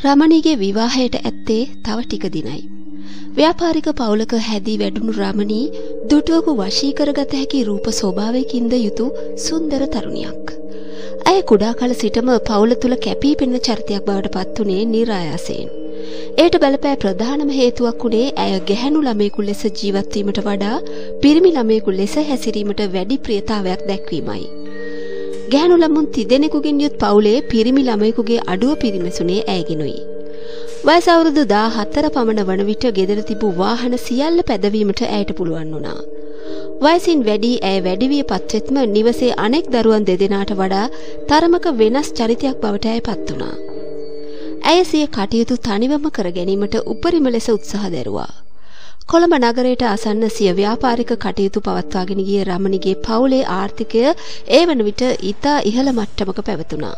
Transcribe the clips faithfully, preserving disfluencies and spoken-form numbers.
රමණීගේ විවාහයට ඇත්තේ තව ටික දිනයි. ව්‍යාපාරික පවුලක හැදී වැඩුණු රමණී දුටුවකු වශී කරගත හැකි රූප ස්වභාවයකින්ද යුතු සුන්දර තරුණියක්. ඇය කුඩා කල සිටම පවුල තුල කැපී පෙනෙන චරිතයක් බවට පත් වුණේ නිරායාසයෙන්. එයට බලපෑ ප්‍රධානම හේතුවක් වුණේ ඇය ගැහැණු ළමයෙකු ලෙස ජීවත් වීමට වඩා පිරිමි ළමයෙකු ලෙස හැසිරීමට වැඩි ප්‍රියතාවයක් දැක්වීමයි. ගැහැණු ළමුන් තිදෙනෙකුගෙන් යුත් පවුලේ පිරිමි ළමයෙකුගේ අඩුව පිරිමැසුනේ ඇයගෙනුයි. වයස අවුරුදු දාහතර පමණ වන විට ගෙදර තිබූ වාහන සියල්ල පැදවීමට ඇයට පුළුවන් වුණා. වයසින් වැඩි ඇය වැඩි විය පත්වෙත්ම නිවසේ අනෙක් දරුවන් දෙදෙනාට වඩා තරමක වෙනස් චරිතයක් බවට ඇය පත් වුණා. ඇය සිය කටයුතු තනිවම කර ගැනීමට උපරිම ලෙස උත්සාහ දැරුවා. කොළඹ නගරයට ආසන්න සිය ව්‍යාපාරික කටයුතු පවත්වාගෙන ගිය රමණීගේ පවුලේ ආර්ථිකය ඒ වන විට ඉතා ඉහළ මට්ටමක පැවතුණා.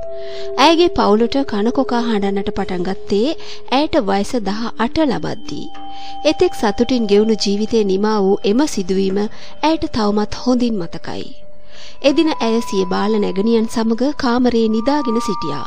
ඇයගේ පවුලට කනකොකා හඬන්නට පටන් ගත්තේ ඇයට වයස දහ අට ලබද්දී. එතෙක් සතුටින් ගෙවුණු ජීවිතේ නිමා වූ එම සිදුවීම ඇයට තවමත් හොඳින් මතකයි. එදින ඇය සිය බාල නැගණියන් සමග කාමරයේ නිදාගෙන සිටියා.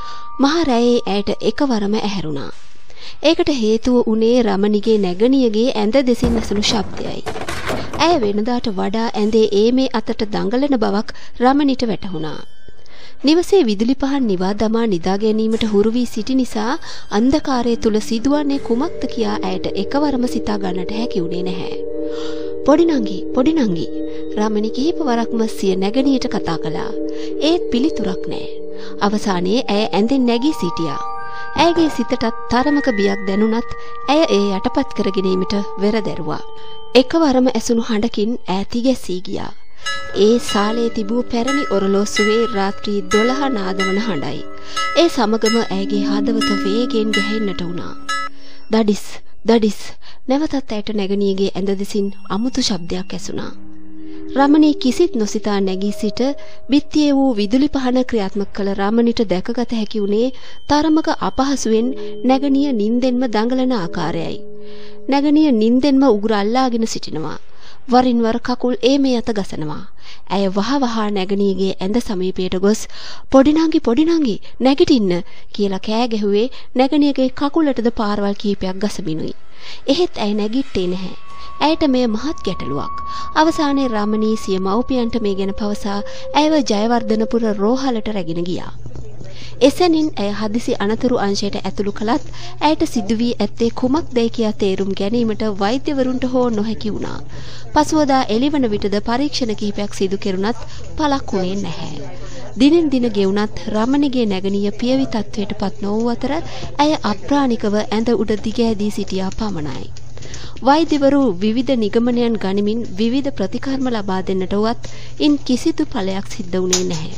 මහ රැයේ ඇයට එකවරම ඇහැරුණා. ඒකට හේතුව උනේ රමණීගේ නැගණියගේ ඇඳ දෙසින් ඇසුණු ශබ්දයයි. ඇය වෙනදාට වඩා ඇඳේ ඒ මේ අතට දඟලන බවක් රමණීට වැටහුණා. නිවසේ විදුලි පහන් නිවා දමා නිදා ගැනීමට හුරු වී සිටි නිසා අන්ධකාරය තුල සිදුවන්නේ කුමක්ද කියා ඇයට එකවරම සිතා ගන්නට හැකි වුණේ නැහැ. පොඩි නංගි පොඩි නංගි රමණී කිහිප වරක්ම සිය නැගණියට කතා කළා. ඒත් පිළිතුරක් නැහැ. අවසානයේ ඇය ඇඳෙන් නැගී සිටියා. ඇයගේ සිතට තරමක බියක් දැනුණත් ඇය ඒ යටපත් කර ගැනීමට වෙර දැරුවා. එකවරම ඇසුණු හඬකින් ඈ තිගැසී ගියා. ඒ සාලේ තිබූ පැරණි ඔරලෝසුවේ රාත්‍රී දොළහ නාදවන හඬයි. ඒ සමගම ඇයගේ හදවත වේගයෙන් ගැහෙන්නට වුණා. දඩිස් දඩිස් නැවතත් ඇයට නැගණියගේ ඇඳ දෙසින් අමුතු ශබ්දයක් ඇසුණා. රමණී කිසිත් නොසිතා නැගී සිට බිත්තියේ වූ විදුලි පහන ක්‍රියාත්මක කළ රමණීට දැකගත හැකි වුණේ තරමක අපහසුවෙන් නැගණිය නින්දෙන්ම දඟලන ආකාරයයි. නැගණිය නින්දෙන්ම උගුර අල්ලාගෙන සිටිනවා. වරින් වර කකුල් ඒ මේ අත ගසනවා. ඇය වහ වහ නැගණියගේ ඇඳ සමීපයට ගොස් පොඩි නංගි පොඩි නංගි නැගිටින්න කියලා කෑ ගැහුවේ නැගණියගේ කකුලටද පාරවල් කීපයක් ගසමිනුයි. එහෙත් ඇය නැගිට්ටේ නැහැ. ඇයට මෙය මහත් ගැටලුවක්. අවසානයේ රමණී සිය මව්පියන්ට මේ ගැන පවසා ඇයව ජයවර්ධනපුර රෝහලට රැගෙන ගියා. එසැනින් ඇය හදිසි අනතුරු අංශයට ඇතුළු කළත් ඇයට සිදු වී ඇත්තේ කුමක්දයි කියා තේරුම් ගැනීමට වෛද්‍යවරුන්ට හෝ නොහැකි වුණා. පසුවදා එළිවන විටද පරීක්ෂණ කිහිපයක් සිදු කෙරුණත් පළක් වුණේ නැහැ. දිනෙන් දින ගෙවුණත් රමණීගේ නැගණිය පියවි තත්වයට පත් නොවූ අතර ඇය අප්‍රාණිකව ඇඳ උඩ දිගෑදී සිටියා පමණයි. වෛද්‍යවරු විවිධ නිගමනයන් ගනිමින් විවිධ ප්‍රතිකර්ම ලබා දෙන්නට වුවත් ඉන් කිසිදු ඵලයක් සිද්ධ වුණේ නැහැ.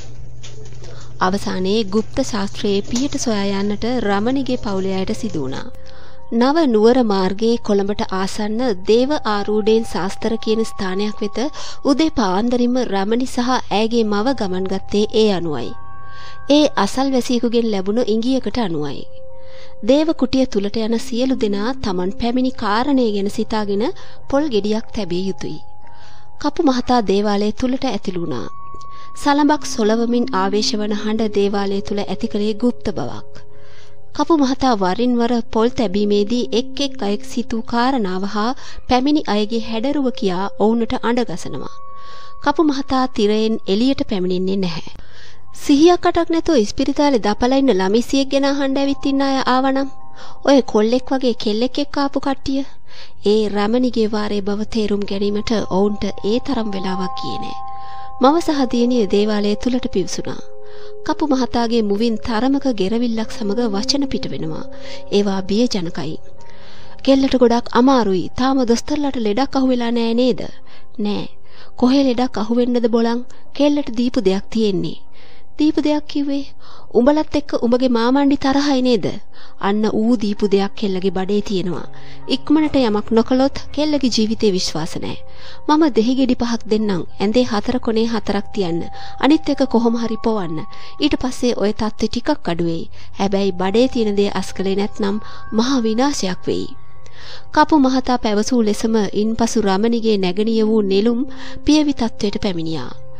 අවසානයේ গুপ্ত ශාස්ත්‍රයේ පිහිට සොයා යන්නට රමණීගේ පවුලේ අයට සිදු වුණා. නව නුවර මාර්ගයේ කොළඹට ආසන්න දේව ආරූඪයෙන් ශාස්ත්‍ර කියන ස්ථානයක් වෙත උදේ පාන්දරින්ම රමණී සහ ඇයගේ මව ගමන් ගත්තේ ඒ අනුවයි. ඒ අසල්වැසියෙකුගෙන් ලැබුණු ඉඟියකට අනුවයි. දේව කුටිය තුලට යන සියලු දෙනා Taman පැමිණි කාරණේ ගැන සිතාගෙන පොල් ගෙඩියක් තැබිය යුතුය. කපු මහතා දේවාලය තුලට ඇතුළු වුණා. සලඹක් සොලවමින් ආවේශ වන හඬ දේවාලය තුල ඇති කළේ গুপ্ত බවක්. කපු මහතා වරින් වර පොල් තැබීමේදී එක් එක් අයෙක් සිතූ කාරණාව හා පැමිණි අයගේ හැඩරුව කියා ඔවුන්ට අඬ ගසනවා. කපු මහතා තිරයෙන් එළියට පැමිණෙන්නේ නැහැ. සිහියක් අටක් නැතුව ඉස්පිරිතාලේ දපලා ඉන්න ළමිසියෙක් ගැන අහන්න ඇවිත් ඉන්න අය ආවනම් ඔය කොල්ලෙක් වගේ කෙල්ලෙක් එක්ක ආපු කට්ටිය ඒ රමණීගේ වාරේ බව තේරුම් ගැනීමට ඔවුන්ට ඒ තරම් වෙලාවක් ගියේ නෑ. මව සහ දියණිය දේවාලය තුලට පිවිසුණා. කපු මහතාගේ මුවින් තරමක ගෙරවිල්ලක් සමග වචන පිට වෙනවා. ඒවා බියජනකයි. කෙල්ලට ගොඩක් අමාරුයි. තාම දොස්තරලට ලෙඩක් අහුවෙලා නෑ නේද? නෑ. කොහේ ලෙඩක් අහුවෙන්නද බොලන්? කෙල්ලට දීපු දෙයක් තියෙන්නේ. දීපු දෙයක් කිව්වේ උඹලත් එක්ක උඹගේ මාමණ්ඩි තරහයි නේද? අන්න ඌ දීපු දෙයක් කෙල්ලගේ බඩේ තියෙනවා. ඉක්මනට යමක් නොකළොත් කෙල්ලගේ ජීවිතේ විශ්වාස නැහැ. මම දෙහි ගෙඩි පහක් දෙන්නම්. ඇඳේ හතර කොනේ හතරක් තියන්න. අනිත් එක කොහොම හරි පොවන්න. ඊට පස්සේ ඔය තත්ත්වෙ ටිකක් අඩු වෙයි. හැබැයි බඩේ තියෙන දේ අස්කලේ නැත්නම් මහා විනාශයක් වෙයි. කපු මහතා පැවසූ ලෙසම ඉන්පසු රමණීගේ නැගණිය වූ නෙළුම් පියවි තත්ත්වයට පැමිණියා.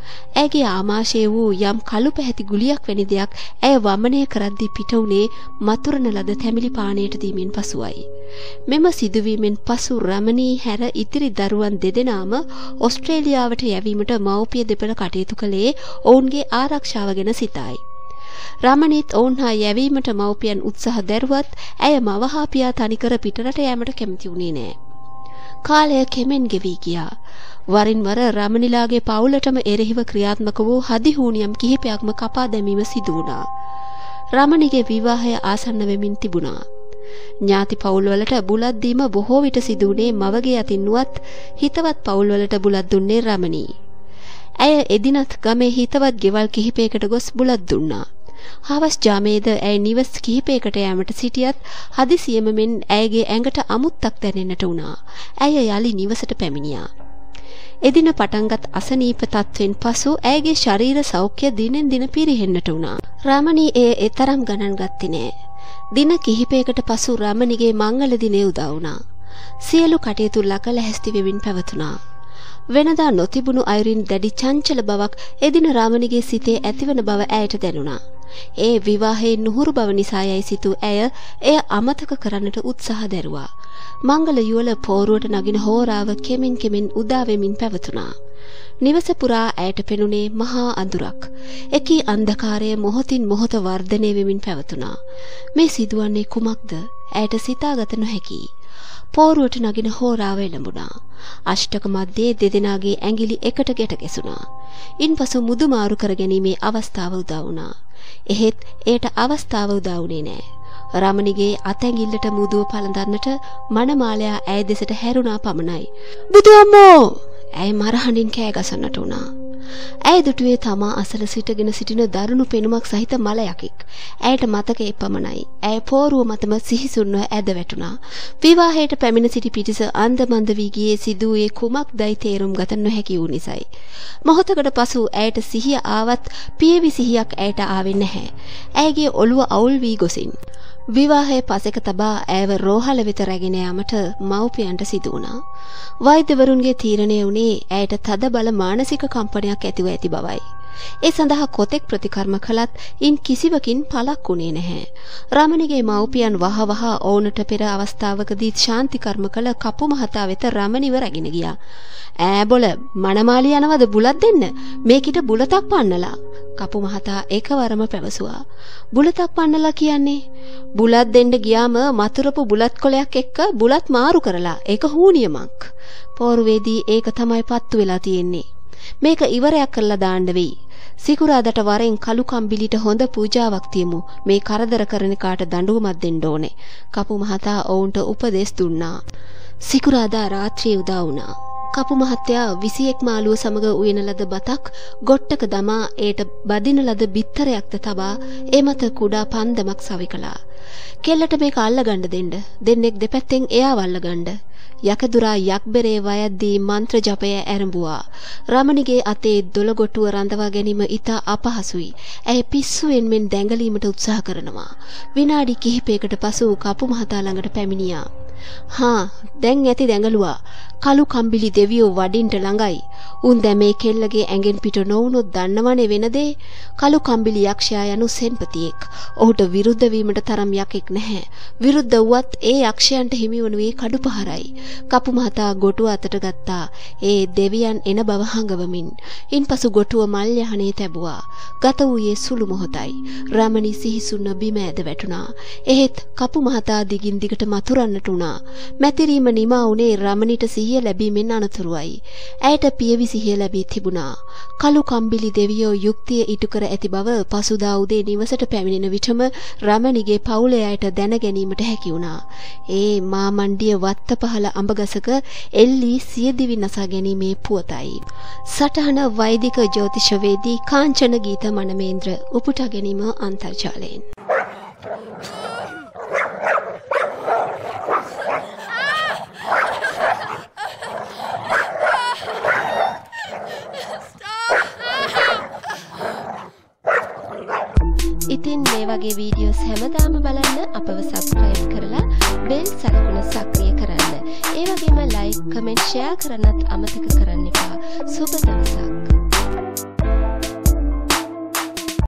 ඇගේ ආමාශය වූ යම් කළු පැහැති ගුලියක් වැනි දෙයක් ඇය වමනය කරද්දී පිට වුණේ මතුරන ලද තැමිලි පානයට දීමෙන් පසුවයි. මෙම සිදුවීමෙන් පසු රමණී හැර ඉතිරි දරුවන් දෙදෙනාම ඕස්ට්‍රේලියාවට යැවීමට මව්පිය දෙපළ කටයුතු කළේ ඔවුන්ගේ ආරක්ෂාව ගැන සිතයි. රමණීත් ඔවුන් හා යැවීමට මව්පියන් උත්සාහ දැරුවත් ඇය මව හා පියා තනිකර පිටරට යෑමට කැමති වුණේ නෑ. කාලය කෙමෙන් ගෙවී ගියා. වරින් වර රමණිලාගේ පවුලටම එරෙහිව ක්‍රියාත්මක වූ හදිහූනියම් කිහිපයක්ම කපා දැමීම සිදු වුණා. රමණිගේ විවාහය ආසන්න වෙමින් තිබුණා. ඥාති පවුල්වලට බුලත් දීම බොහෝ විට සිදු වුණේ මවගේ අතින් නුවත් හිතවත් පවුල්වලට බුලත් දුන්නේ රමණී. ඇය එදිනත් ගමේ හිතවත් ගෙවල් කිහිපයකට ගොස් බුලත් දුන්නා. හවස් ජාමේද ඇය නිවස් කිහිපයකට යෑමට සිටියත් හදිසියෙම මෙන් ඇයගේ ඇඟට අමුත්තක් දැනෙන්නට වුණා. ඇය යලි නිවසට පැමිණියා. එදින පටන්ගත් අසනීප තත්වෙන් පසු ඇයගේ ශරීර සෞඛ්‍ය දිනෙන් දින පිරිහෙන්නට වුණා. රමණී එය එතරම් ගණන් ගත්තේ නෑ. දින කිහිපයකට පසු රමණිගේ මංගල දිනය උදා වුණා. සියලු කටයුතු ලකල හැස්ති වෙමින් පැවතුණා. වෙනදා නොතිබුණු අයුරින් දැඩි චංචල බවක් එදින රමණිගේ සිතේ ඇතිවන බව ඇයට දැනුණා. ඒ විවාහයේ නුහුරු බව නිසා යයි සිතූ ඇය එය අමතක කරන්නට උත්සාහ දැරුවා. මංගල යුවල පෝරුවට නගින හෝරාව කෙමෙන් කෙමෙන් උදා වෙමින් පැවතුණා. නිවස පුරා ඇයට පෙනුනේ මහා අඳුරක්. එකී අන්ධකාරය මොහොතින් මොහොත වර්ධනය වෙමින් පැවතුණා. මේ සිදුවන්නේ කුමක්ද? ඇයට සිතාගත නොහැකි. පෝරුවට නගින හෝරාව එළඹුණා. අෂ්ටක මැද්දේ දෙදෙනාගේ ඇඟිලි එකට ගැට ගැසුණා. ඉන්පසු මුදුමාරු කර ගැනීමේ අවස්ථාව උදා වුණා. එහෙත් එයට අවස්ථාව උදා වුණේ නෑ. රමණිගේ අතැඟිල්ලට මුදුව පළඳන්නට මනමාලයා ඇය දෙසට හැරුණා පමණයි. "බුදු අම්මෝ!" ඇය මරහඬින් කෑ ගසන්නට වුණා. ඇය දුටුවේ තමා අසල සිටගෙන සිටින දරුණු පෙනුමක් සහිත මලයකෙක්. ඇයට මතකයේ පමණයි. ඇය පෝරුව මතම සිහිසුන්ව ඇද වැටුණා. විවාහයට පැමිණ සිටි පිටිස අන්දමන්ද වී ගියේ සිදුවේ කුමක්දයි තේරුම් ගත නොහැකි වූ නිසයි. මොහොතකට පසු ඇයට සිහිය ආවත් පියවි සිහියක් ඇයට ආවේ නැහැ. ඇයගේ ඔළුව අවුල් වී ගොසින් විවාහයේ පසෙක තබා ඇයව රෝහල වෙත රැගෙන යාමට මව්පියන්ට සිදු වුණා. වෛද්‍යවරුන්ගේ තීරණය වුණේ ඇයට තද බල මානසික කම්පනයක් ඇතිව ඇති බවයි. ඒ සඳහා කොතෙක් ප්‍රතිකර්ම කළත් ඉන් කිසිවකින් පළක් වුණේ නැහැ. රමණිගේ මව්පියන් වහවහ ඔවුන්ට පෙර අවස්ථාවකදී ශාන්ති කර්ම කළ කපු මහතා වෙත රමණිව රැගෙන ගියා. "ඈ බොල මනමාලි යනවද බුලත් දෙන්න? මේකිට බුලතක් පන්නලා." කපු මහතා එකවරම පැවසුවා. "බුලතක් පන්නලා කියන්නේ බුලත් දෙන්න ගියාම මතුරපු බුලත් කොලයක් එක්ක බුලත් මාරු කරලා. ඒක හූනියමක්. පෝරුවේදී ඒක තමයි පත්තු වෙලා තියෙන්නේ. මේක ඉවරයක් කරලා දාන්න වෙයි. සිකුරාදට වරෙන් කළු කම්බිලිට හොඳ පූජාවක් තියමු. මේ කරදර කරන කාට දඬුවමක් දෙන්න ඕනේ." කපු මහතා ඔවුන්ට උපදෙස් දුන්නා. සිකුරාදා රාත්‍රියේ උදා වුණා. කපු මහත්තයා විසියෙක් මාළුව සමග උයන ලද බතක් ගොට්ටක දමා ඒට බදින ලද බිත්තරයක්ද තබා ඒ මත කුඩා පන්දමක් සවි කළා. කෙල්ලට මේක අල්ලගන්න දෙන්න. දෙන්නෙක් දෙපැත්තෙන් එයාව අල්ලගන්න. යකදුරා යක්බෙරේ වයද්දී මන්ත්‍ර ජපය ආරම්භුවා. රමණිගේ අතේ දොළගොටුව රඳවා ගැනීම ඉතා අපහසුයි. ඇය පිස්සුවෙන් මෙන් දැඟලීමට උත්සාහ කරනවා. විනාඩි කිහිපයකට පසු කපු මහතා ළඟට පැමිණියා. "හා දැන් ඇති දැඟලුවා. කළු කම්බිලි දෙවියෝ වඩින්ට ළඟයි. උන් දැන් මේ කෙල්ලගේ ඇඟෙන් පිට නොවුනොත් දන්නවනේ වෙන දේ. කළු කම්බිලි යක්ෂයා යනු සෙන්පතියෙක්. ඔහුට විරුද්ධ වීමට තරම් යකෙක් නැහැ. විරුද්ධ වුවත් ඒ යක්ෂයන්ට හිමි වනුයේ කඩුපහරයි." කපු මහතා ගොටුව අතට ගත්තා. ඒ දෙවියන් එන බව හඟවමින්. ඉන්පසු ගොටුව මල් යහනේ තැබුවා. ගත වූයේ සුළු මොහොතයි. රමණී සිහිසුන්ව බිම ඇද වැටුණා. එහෙත් කපු මහතා දිගින් දිගට මතුරන්නට උනා. මැතිරීම නිමා වුණේ රමණීට සිහිය ලැබීමෙන් අනතුරුවයි. ඇයට පියවි සිහිය ලැබී තිබුණා. කළු කම්බිලි දෙවියෝ යුක්තිය ඉටු කර ඇති බව පසුදා උදේ නිවසට පැමිණෙන විටම රමණීගේ පවුලේ අයට දැන ගැනීමට හැකි වුණා. ඒ මා මණ්ඩිය වත්ත පහළ අඹගසක එල්ලී සියදිවි නසා ගැනීමේ පුවතයි. සටහන වෛදික ජ්‍යොතිෂවේදී කාංචන ගීත මනමේන්ද්‍ර උපුටා ගැනීම අන්තර්ජාලයෙන්. ඉතින් මේ වගේ වීඩියෝස් හැමදාම බලන්න අපව සබ්ස්ක්‍රයිබ් කරලා බෙල් සලකුණ සක්‍රිය කරන්න. ඒ වගේම ලයික්, කමෙන්ට්, ෂෙයා කරන්නත් අමතක කරන්න එපා. සුබ දවසක්.